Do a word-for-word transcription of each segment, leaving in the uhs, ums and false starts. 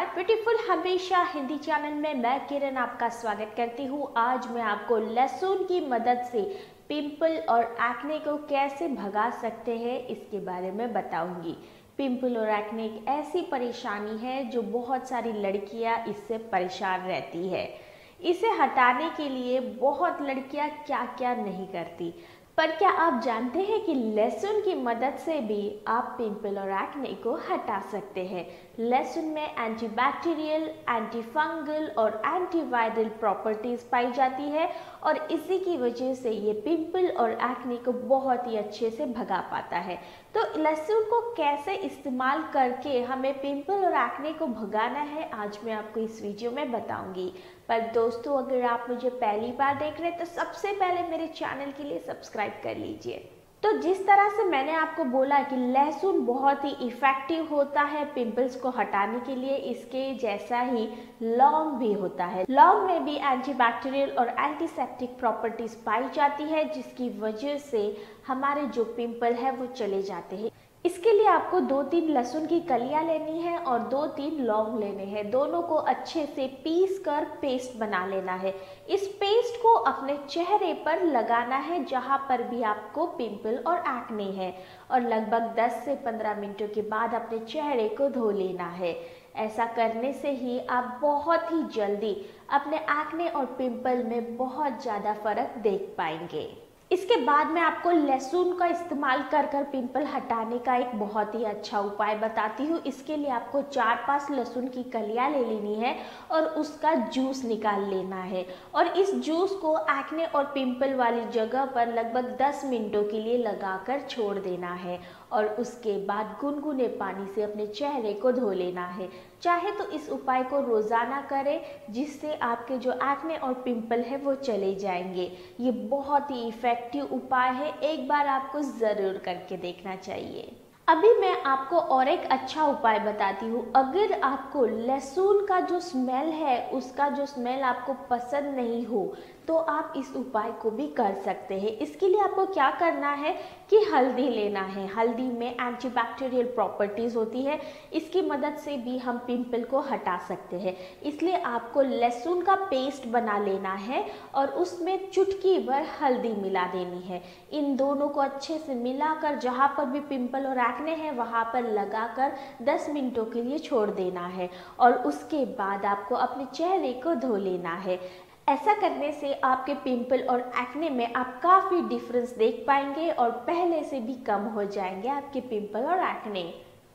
Beautiful हमेशा Hindi channel में मैं किरण आपका स्वागत करती हूँ। आज मैं आपको लहसुन की मदद से पिंपल और एक्ने को कैसे भगा सकते हैं इसके बारे में बताऊंगी। पिंपल और एक्ने एक ऐसी परेशानी है जो बहुत सारी लड़कियां इससे परेशान रहती है। इसे हटाने के लिए बहुत लड़कियां क्या क्या नहीं करती, पर क्या आप जानते हैं कि लहसुन की मदद से भी आप पिंपल और एक्ने को हटा सकते हैं। लहसुन में एंटीबैक्टीरियल, एंटी फंगल और एंटीवायरल प्रॉपर्टीज पाई जाती है और इसी की वजह से ये पिंपल और एक्ने को बहुत ही अच्छे से भगा पाता है। तो लहसुन को कैसे इस्तेमाल करके हमें पिंपल और एक्ने को भगाना है, आज मैं आपको इस वीडियो में बताऊंगी। पर दोस्तों, अगर आप मुझे पहली बार देख रहे हैं तो सबसे पहले मेरे चैनल के लिए सब्सक्राइब कर लीजिए। तो जिस तरह से मैंने आपको बोला कि लहसुन बहुत ही इफ़ेक्टिव होता है पिंपल्स को हटाने के लिए, इसके जैसा ही लौंग भी होता है। लौंग में भी एंटीबैक्टीरियल और एंटीसेप्टिक प्रॉपर्टीज पाई जाती है, जिसकी वजह से हमारे जो पिंपल है वो चले जाते हैं। इसके लिए आपको दो तीन लहसुन की कलियां लेनी है और दो तीन लौंग लेने हैं। दोनों को अच्छे से पीस कर पेस्ट बना लेना है। इस पेस्ट को अपने चेहरे पर लगाना है जहां पर भी आपको पिंपल और एक्ने है, और लगभग दस से पंद्रह मिनटों के बाद अपने चेहरे को धो लेना है। ऐसा करने से ही आप बहुत ही जल्दी अपने एक्ने और पिंपल में बहुत ज़्यादा फर्क देख पाएंगे। इसके बाद मैं आपको लहसुन का इस्तेमाल कर कर पिंपल हटाने का एक बहुत ही अच्छा उपाय बताती हूँ। इसके लिए आपको चार पांच लहसुन की कलियां ले लेनी है और उसका जूस निकाल लेना है, और इस जूस को एक्ने और पिंपल वाली जगह पर लगभग दस मिनटों के लिए लगाकर छोड़ देना है, और उसके बाद गुनगुने पानी से अपने चेहरे को धो लेना है। चाहे तो इस उपाय को रोज़ाना करें, जिससे आपके जो एक्ने और पिंपल है वो चले जाएंगे। ये बहुत ही इफ़ेक्टिव उपाय है, एक बार आपको ज़रूर करके देखना चाहिए। अभी मैं आपको और एक अच्छा उपाय बताती हूँ। अगर आपको लहसुन का जो स्मेल है, उसका जो स्मेल आपको पसंद नहीं हो, तो आप इस उपाय को भी कर सकते हैं। इसके लिए आपको क्या करना है कि हल्दी लेना है। हल्दी में एंटीबैक्टीरियल प्रॉपर्टीज़ होती है, इसकी मदद से भी हम पिंपल को हटा सकते हैं। इसलिए आपको लहसुन का पेस्ट बना लेना है और उसमें चुटकी भर हल्दी मिला देनी है। इन दोनों को अच्छे से मिलाकर जहाँ पर भी पिंपल और एक्ने हैं वहाँ पर लगाकर दस मिनटों के लिए छोड़ देना है, और उसके बाद आपको अपने चेहरे को धो लेना है। ऐसा करने से आपके पिंपल और एक्ने में आप काफ़ी डिफरेंस देख पाएंगे और पहले से भी कम हो जाएंगे आपके पिंपल और एक्ने।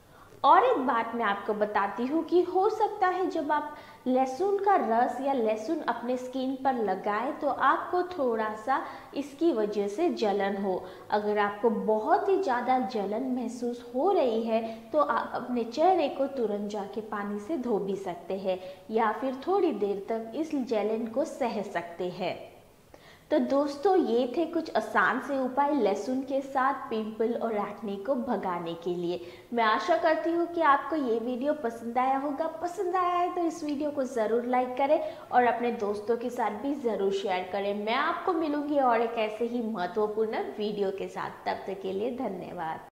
और एक बात मैं आपको बताती हूँ कि हो सकता है जब आप लहसुन का रस या लहसुन अपने स्किन पर लगाएं तो आपको थोड़ा सा इसकी वजह से जलन हो। अगर आपको बहुत ही ज़्यादा जलन महसूस हो रही है तो आप अपने चेहरे को तुरंत जाके पानी से धो भी सकते हैं, या फिर थोड़ी देर तक इस जलन को सह सकते हैं। तो दोस्तों, ये थे कुछ आसान से उपाय लहसुन के साथ पिंपल और एक्ने को भगाने के लिए। मैं आशा करती हूँ कि आपको ये वीडियो पसंद आया होगा। पसंद आया है तो इस वीडियो को ज़रूर लाइक करें और अपने दोस्तों के साथ भी ज़रूर शेयर करें। मैं आपको मिलूंगी और एक ऐसे ही महत्वपूर्ण वीडियो के साथ। तब तक के लिए धन्यवाद।